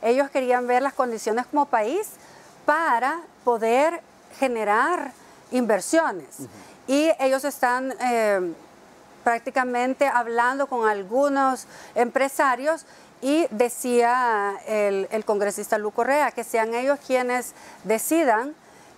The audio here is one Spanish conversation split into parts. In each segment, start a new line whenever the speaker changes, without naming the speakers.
ellos querían ver las condiciones como país para poder generar inversiones. Y ellos están prácticamente hablando con algunos empresarios y decía el congresista Lu Correa que sean ellos quienes decidan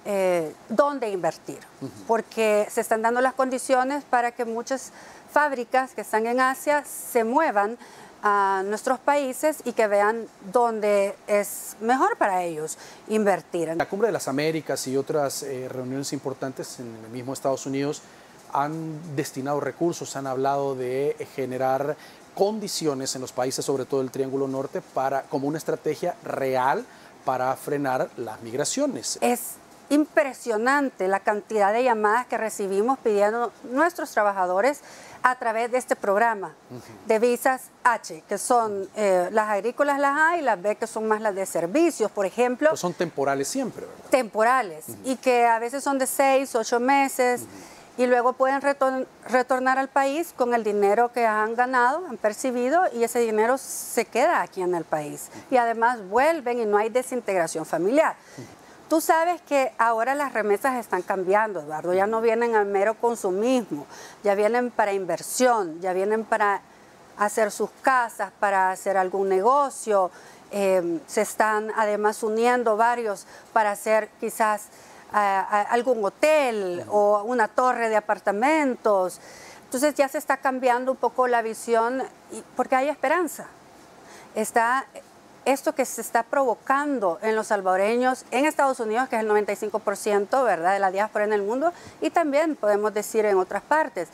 dónde invertir, porque se están dando las condiciones para que muchas fábricas que están en Asia se muevan a nuestros países y que vean dónde es mejor para ellos invertir.
La Cumbre de las Américas y otras reuniones importantes en el mismo Estados Unidos han destinado recursos, han hablado de generar condiciones en los países, sobre todo el Triángulo Norte, como una estrategia real para frenar las migraciones.
Es impresionante la cantidad de llamadas que recibimos pidiendo nuestros trabajadores a través de este programa de visas H, que son las agrícolas, las A, y las B, que son más las de servicios, por ejemplo.
Pero son temporales siempre, ¿verdad?
Temporales, y que a veces son de 6, 8 meses, y luego pueden retornar al país con el dinero que han ganado, han percibido, y ese dinero se queda aquí en el país. Y además vuelven y no hay desintegración familiar. Tú sabes que ahora las remesas están cambiando, Eduardo, ya no vienen al mero consumismo, ya vienen para inversión, ya vienen para hacer sus casas, para hacer algún negocio, se están además uniendo varios para hacer quizás algún hotel o una torre de apartamentos. Entonces ya se está cambiando un poco la visión porque hay esperanza. Está esto que se está provocando en los salvadoreños en Estados Unidos, que es el 95%, ¿verdad?, de la diáspora en el mundo, y también podemos decir en otras partes.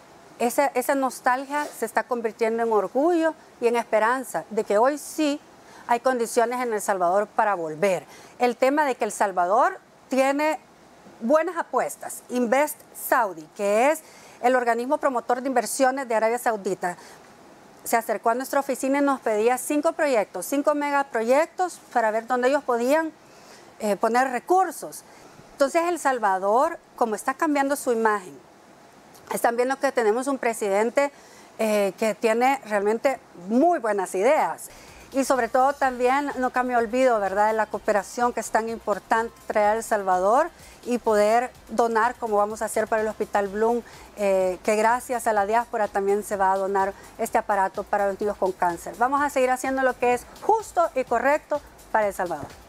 Esa nostalgia se está convirtiendo en orgullo y en esperanza de que hoy sí hay condiciones en El Salvador para volver. El tema de que El Salvador tiene buenas apuestas. Invest Saudi, que es el organismo promotor de inversiones de Arabia Saudita, se acercó a nuestra oficina y nos pedía 5 proyectos, 5 megaproyectos para ver dónde ellos podían poner recursos. Entonces El Salvador, como está cambiando su imagen, están viendo que tenemos un presidente que tiene realmente muy buenas ideas. Y sobre todo también, nunca me olvido, ¿verdad?, de la cooperación que es tan importante traer a El Salvador y poder donar, como vamos a hacer para el Hospital Bloom, que gracias a la diáspora también se va a donar este aparato para los niños con cáncer. Vamos a seguir haciendo lo que es justo y correcto para El Salvador.